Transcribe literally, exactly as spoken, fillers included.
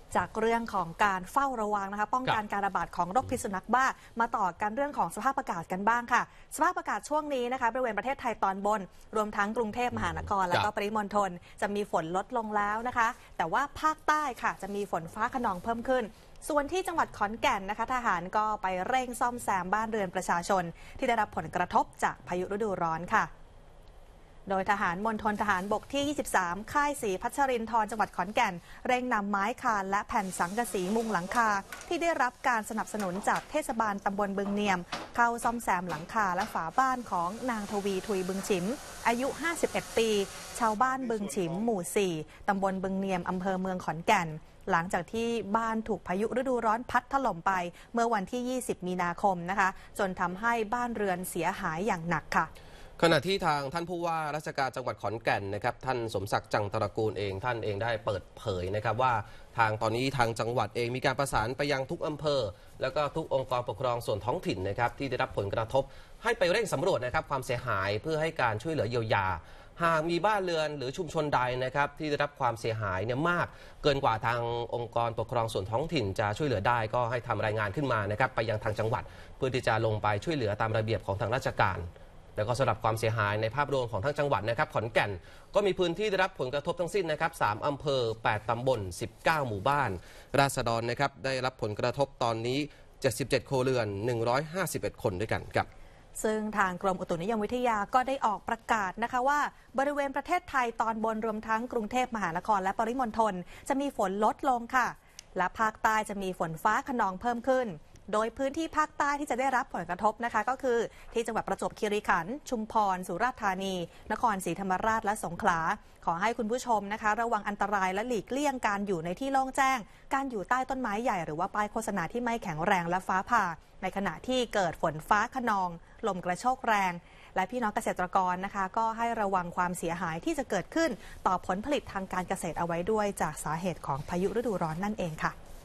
จากเรื่องของการเฝ้าระวังนะคะป้องกันการระบาดของโรคพิษสุนัขบ้ามาต่อกันเรื่องของสภาพอากาศกันบ้างค่ะสภาพอากาศช่วงนี้นะคะบริเวณประเทศไทยตอนบนรวมทั้งกรุงเทพมหานครและก็ปริมณฑลจะมีฝนลดลงแล้วนะคะแต่ว่าภาคใต้ค่ะจะมีฝนฟ้าคะนองเพิ่มขึ้นส่วนที่จังหวัดขอนแก่นนะคะทหารก็ไปเร่งซ่อมแซมบ้านเรือนประชาชนที่ได้รับผลกระทบจากพายุฤดูร้อนค่ะโดยทหารมณฑลทหารบกที่ ยี่สิบสาม ค่ายศรีพัชรินทร์จังหวัดขอนแก่นเร่งนำไม้คานและแผ่นสังกะสีมุงหลังคาที่ได้รับการสนับสนุนจากเทศบาลตำบลบึงเนียมเข้าซ่อมแซมหลังคาและฝาบ้านของนางทวีทุยบึงฉิมอายุ ห้าสิบเอ็ด ปีชาวบ้านบึงฉิมหมู่ สี่ ตำบลบึงเนียมอำเภอเมืองขอนแก่นหลังจากที่บ้านถูกพายุฤดูร้อนพัดถล่มไปเมื่อวันที่ ยี่สิบ มีนาคมนะคะจนทำให้บ้านเรือนเสียหายอย่างหนักค่ะขณะที่ทางท่านผู้ว่าราชการจังหวัดขอนแก่นนะครับท่านสมศักดิ์จังตระกูลเองท่านเองได้เปิดเผยนะครับว่าทางตอนนี้ทางจังหวัดเองมีการประสานไปยังทุกอำเภอแล้วก็ทุกองค์กรปกครองส่วนท้องถิ่นนะครับที่ได้รับผลกระทบให้ไปเร่งสำรวจนะครับความเสียหายเพื่อให้การช่วยเหลือเยียวยาหากมีบ้านเรือนหรือชุมชนใดนะครับที่ได้รับความเสียหายเนี่ยมากเกินกว่าทางองค์กรปกครองส่วนท้องถิ่นจะช่วยเหลือได้ก็ให้ทำรายงานขึ้นมานะครับไปยังทางจังหวัดเพื่อที่จะลงไปช่วยเหลือตามระเบียบของทางราชการแล้วก็สำหรับความเสียหายในภาพรวมของทั้งจังหวัดนะครับขอนแก่นก็มีพื้นที่ได้รับผลกระทบทั้งสิ้นนะครับสามอำเภอแปดตำบลสิบเก้าหมู่บ้านราษฎรนะครับได้รับผลกระทบตอนนี้เจ็ดสิบเจ็ดครัวเรือนหนึ่งร้อยห้าสิบเอ็ดคนด้วยกันครับซึ่งทางกรมอุตุนิยมวิทยาก็ได้ออกประกาศนะคะว่าบริเวณประเทศไทยตอนบนรวมทั้งกรุงเทพมหานครและปริมณฑลจะมีฝนลดลงค่ะและภาคใต้จะมีฝนฟ้าคะนองเพิ่มขึ้นโดยพื้นที่ภาคใต้ที่จะได้รับผลกระทบนะคะก็คือที่จังหวัดประจวบคีรีขันธ์ชุมพรสุราษฎร์ธานีนครศรีธรรมราชและสงขลาขอให้คุณผู้ชมนะคะระวังอันตรายและหลีกเลี่ยงการอยู่ในที่โล่งแจ้งการอยู่ใต้ต้นไม้ใหญ่หรือว่าป้ายโฆษณาที่ไม่แข็งแรงและฟ้าผ่าในขณะที่เกิดฝนฟ้าคะนองลมกระโชกแรงและพี่น้องเกษตรกรนะคะก็ให้ระวังความเสียหายที่จะเกิดขึ้นต่อผลผลิตทางการเกษตรเอาไว้ด้วยจากสาเหตุของพายุฤดูร้อนนั่นเองค่ะ